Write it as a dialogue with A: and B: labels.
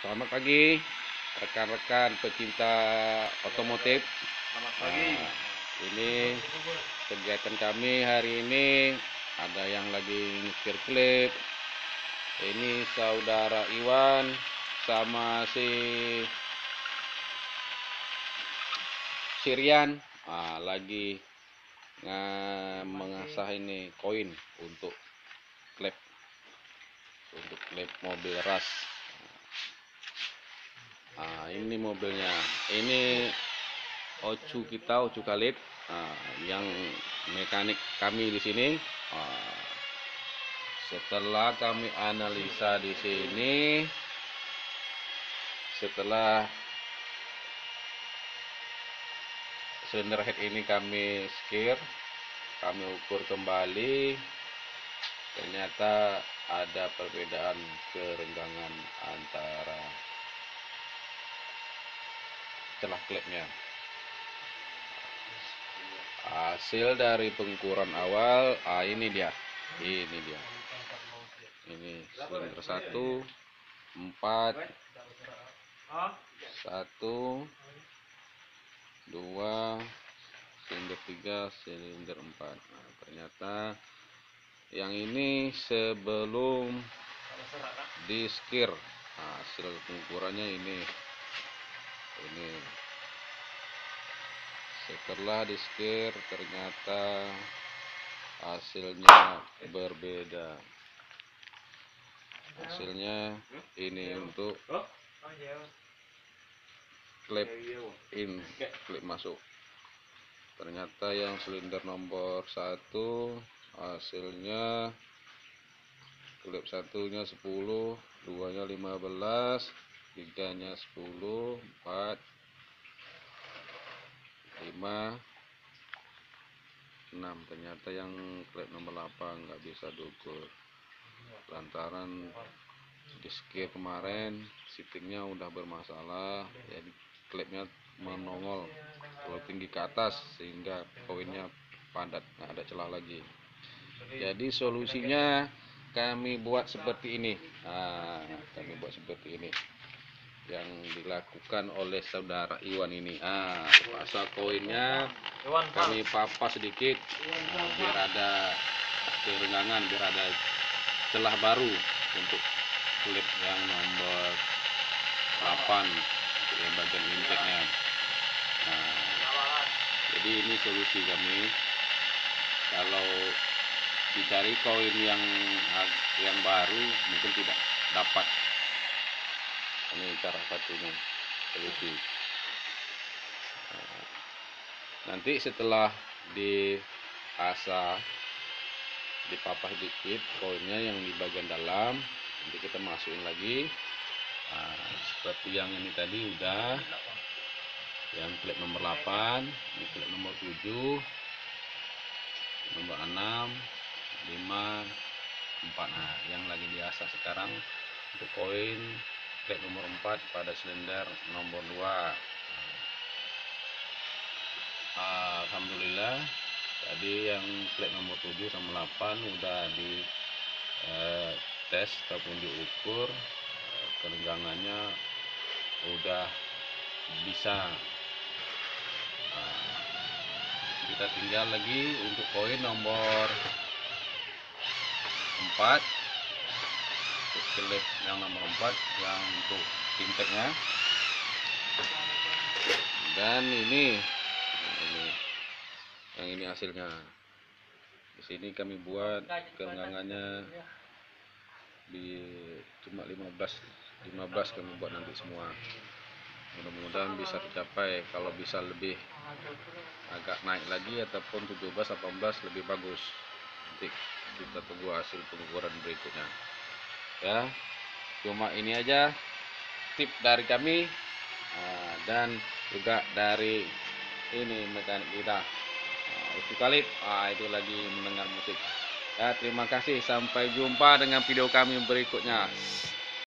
A: Selamat pagi rekan-rekan pecinta otomotif.
B: Selamat pagi.
A: Ini kegiatan kami hari ini, ada yang lagi nyetir klip. Ini saudara Iwan sama si Sirian lagi mengasah ini koin untuk klip mobil ras. Ini mobilnya, ini Ocu Khalid, yang mekanik kami di sini. Setelah kami analisa di sini, setelah silinder head ini kami skir, kami ukur kembali, ternyata ada perbedaan kerenggangan antara celah klepnya. Hasil dari pengukuran awal, ini dia, ini silinder 1, 4, 1, 2, silinder 3, silinder 4. Ternyata yang ini sebelum di skir, hasil pengukurannya ini setelah di skir ternyata hasilnya berbeda. Hasilnya ini untuk klip klip masuk, ternyata yang silinder nomor 1 hasilnya klip 1-nya 10, 2-nya 15, 3-nya 10, 4, 5, 6. Ternyata yang klip nomor 8 nggak bisa diukur lantaran di skir kemarin sitingnya udah bermasalah, jadi klipnya menongol terlalu tinggi ke atas sehingga koinnya padat, nggak ada celah lagi. Jadi solusinya kami buat seperti ini. Yang dilakukan oleh saudara Iwan ini. Pasal koinnya kami papas sedikit, biar ada kerenggangan, biar ada celah baru untuk klip yang nomor 8 yang bagian inteknya. Jadi ini solusi kami. Kalau dicari koin yang baru mungkin tidak dapat. Ini cara satunya solusi. Nanti setelah diasah, dipapas dikit koinnya yang di bagian dalam, nanti kita masukin lagi. Seperti yang ini tadi udah, yang klip nomor 8, ini klip nomor 7, nomor 6, 5, 4. Yang lagi diasah sekarang untuk koin klip nomor 4 pada silinder nomor 2. Alhamdulillah tadi yang klip nomor 7 sama 8 udah di tes ataupun diukur, kerenggangannya udah bisa. Kita tinggal lagi untuk koin nomor 4, klip yang nomor 4 yang untuk inteknya. Dan ini yang ini hasilnya. Di sini kami buat kerenggangannya di cuma 15 kami buat nanti semua. Mudah-mudahan bisa tercapai. Kalau bisa lebih agak naik lagi ataupun 17-18 lebih bagus. Nanti kita tunggu hasil pengukuran berikutnya. Ya, cuma ini aja tip dari kami, dan juga dari ini mekanik kita Ocu Khalid, itu lagi mendengar musik. Ya, terima kasih, sampai jumpa dengan video kami berikutnya.